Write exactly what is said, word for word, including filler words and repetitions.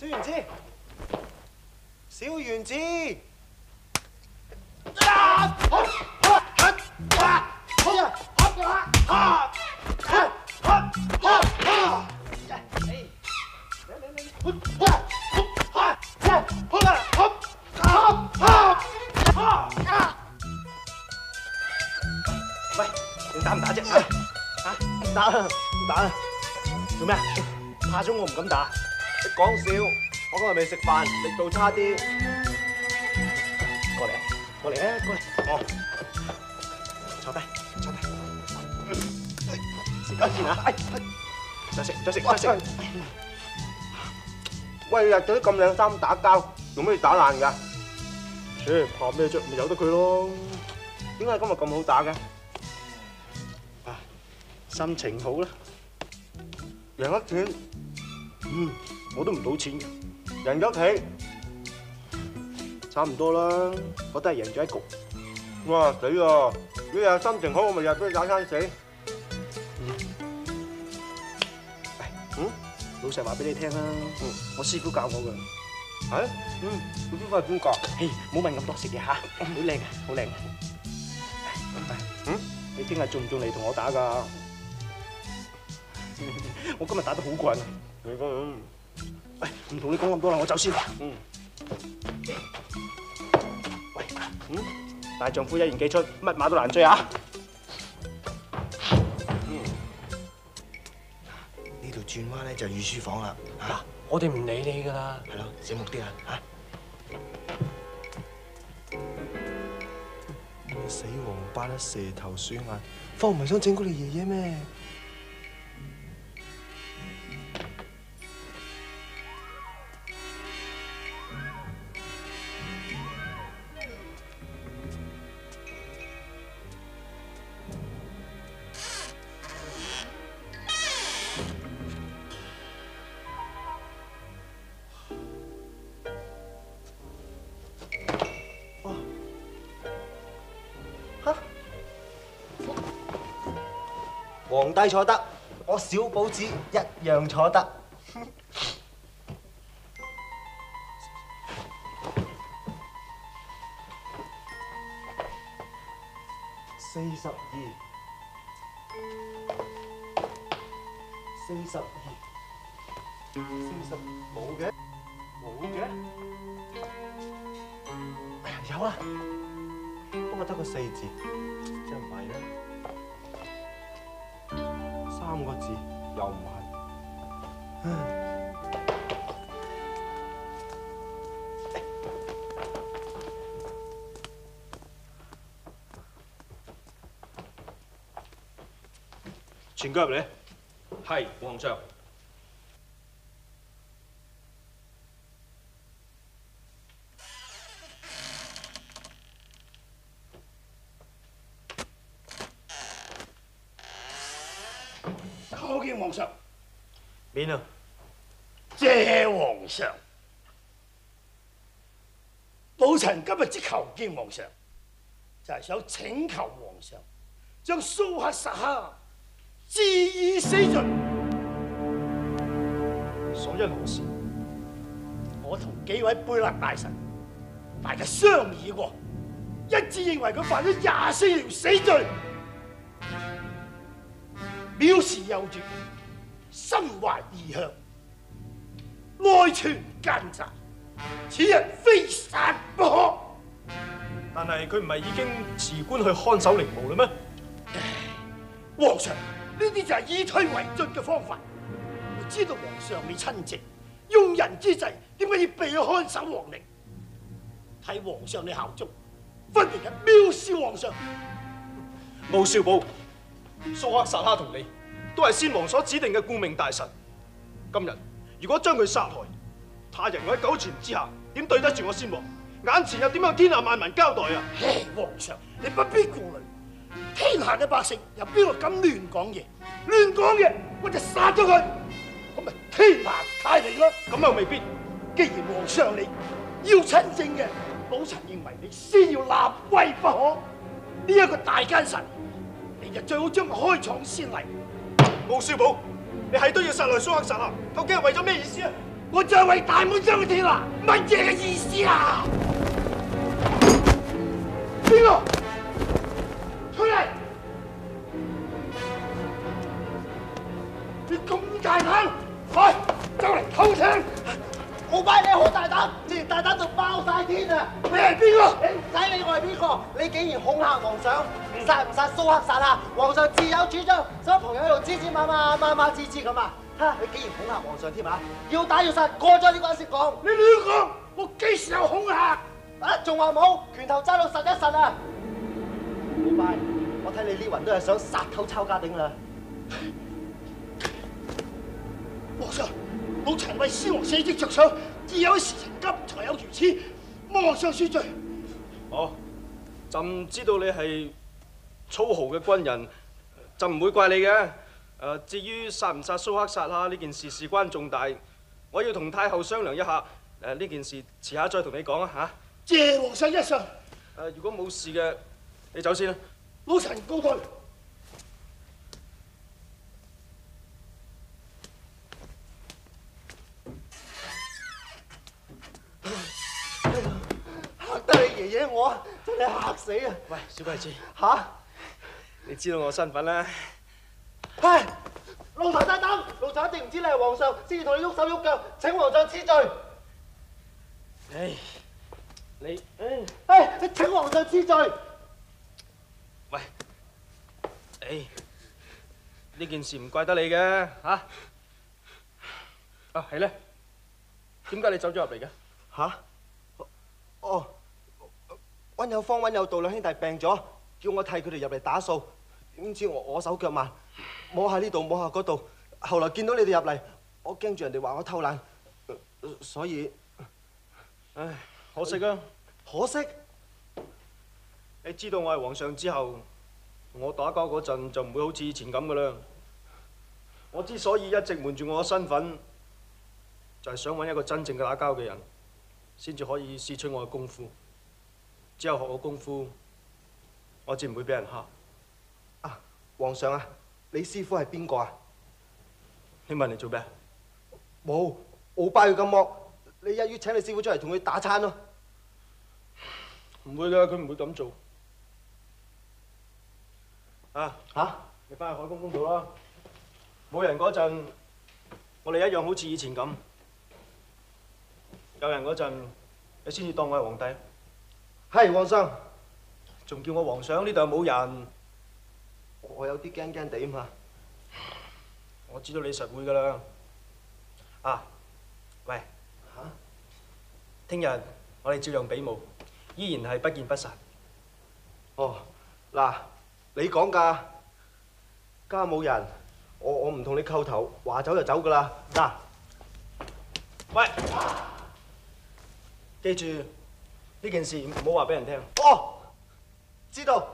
小圓子，小圓子。喂，你打唔打啫？啊啊！唔打啦，唔打啦。做咩啊？怕咗我唔敢打。你講笑，我今日未食飯，力度差啲。過嚟，過嚟啊，過嚟。哦，坐低，坐低。食緊先啊！哎，再食，再食，再食。喂，日對啲咁靚衫打交，做咩要打爛㗎？切，怕咩啫？咪由得佢咯。點解今日咁好打嘅？啊，心情好啦。贏一錢，嗯，我都唔賭錢嘅。贏咗棋，差唔多啦，我都係贏咗一局。哇，死喎！你日心情好，我咪日俾你打餐死。嗯，老實話俾你聽啦，我師傅教我㗎。係？嗯，你師傅係邊個？嘿，唔好問咁多，食嘢嚇，好靚嘅，好靚嘅。嗯，你聽日仲唔仲嚟同我打㗎？我今日打得好過癮啊！你講，喂，唔同你講咁多啦，我走先。嗯。喂，嗯，大丈夫一言既出，乜馬都難追啊！嗯。呢度轉彎咧就御書房啦。嗱，我哋唔理你㗎啦。係咯，醒目啲啊！嚇。死王八啦，蛇頭鼠眼，方唔係想整蠱你爺爺咩？皇帝坐得，我小寶子一樣坐得。四十二，四十二，四十冇嘅，冇嘅。哎呀，有啦，不過得個四字，真唔係啦。三個字又唔係，全腳入嚟。 係，皇上。 叩見皇上。 免啊！ 謝皇上。寶臣今日之求見皇上，就係想請求皇上將蘇克薩克治以死罪。 所因何事？ 我同幾位貝勒大臣大家商議過，一致認為佢犯咗廿四條死罪。藐視幼主，心懷異向，內存奸詐，此人非殺不可。 但係佢唔係已經辭官去看守陵墓啦咩？ 皇上，呢啲就係以退為進嘅方法。我知道皇上你親政，用人之際，點解要避去看守皇陵？睇皇上你效忠，分明係藐視皇上。 冇少保，蘇克薩克同你都係先王所指定嘅顧命大臣。今日如果將佢殺害，他人我喺九泉之下，點對得住我先王？眼前又點向天下萬民交代啊？ 唉，皇上你不必顧慮，天下嘅百姓有邊個敢亂講嘢？亂講嘢我就殺咗佢，咁咪天下太平咯。 咁又未必。 既然皇上你要親政嘅，寶臣認為你先要立威不可。呢一個大奸臣，你就最好將佢開創先例。 冇少保，你係都要殺害蘇克薩克，究竟係為咗咩意思啊？ 我就係為大滿張天啦，乜嘢嘅意思啊？邊個？出嚟！你咁大膽，快走嚟偷聽！ 好拜你好大膽，直情大膽到爆晒天啊！ 你係邊個？ 你唔使理我係邊個，你竟然恐嚇皇上，殺唔殺蘇克殺下，皇上自有主張。所有朋友喺度吱吱嘛嘛嘛嘛吱吱咁啊！哈！你竟然恐嚇皇上添啊！要打要殺，過咗呢關先講。 你亂講！我幾時有恐嚇？ 啊！仲話冇，拳頭揸到實一實啊！好拜，我睇你呢雲都係想殺頭抄家丁啦！ 皇上，老臣為先王社稷着想，只有時辰急才有如此。皇上恕罪。 哦，朕知道你係粗豪嘅軍人，朕唔會怪你嘅。誒，至於殺唔殺蘇克殺下呢件事事關重大，我要同太后商量一下。誒，呢件事遲下再同你講啊嚇。 謝皇上一上。 誒，如果冇事嘅，你走先啦。 老臣告退。 嚇得你爺爺我真係嚇死啊！ 喂，小貴子， 嚇！ 你知道我身份啦？ 唉，老頭等等，老頭一定唔知你係皇上，先至同你喐手喐腳，請皇上賜罪。 唉，你唉唉，請皇上賜罪。 喂，唉，呢件事唔怪得你嘅嚇。啊，係咧，點解你走咗入嚟嘅？ 嚇？哦，温有方、温有道兩兄弟病咗，叫我替佢哋入嚟打掃。點知我我手腳慢，摸下呢度摸下嗰度，後來見到你哋入嚟，我驚住人哋話我偷懶，所以唉，可惜啊！ 可惜。 你知道我係皇上之後，我打交嗰陣就唔會好似以前咁噶啦。我之所以一直瞞住我嘅身份，就係想揾一個真正嘅打交嘅人，先至可以試出我嘅功夫。只有學我功夫，我至唔會俾人蝦。 啊，皇上啊，你師傅係邊個啊？ 你問嚟做咩？ 冇，冇拜佢咁惡，你一於請你師傅出嚟同佢打餐咯。 唔會㗎，佢唔會咁做。啊嚇！ 你翻去海公公度啦。冇人嗰陣，我哋一樣好似以前咁。有人嗰陣，你先至當我係皇帝。 係皇上， 仲叫我皇上，呢度又冇人。 我有啲驚驚地嘛。 我知道你實會㗎啦。啊，喂， 嚇！ 聽日我哋照樣比武，依然係不見不散。 哦，嗱，你講㗎，家冇人，我我唔同你叩頭，話走就走㗎啦。嗱， 喂，記住呢件事唔好話俾人聽。 哦，知道。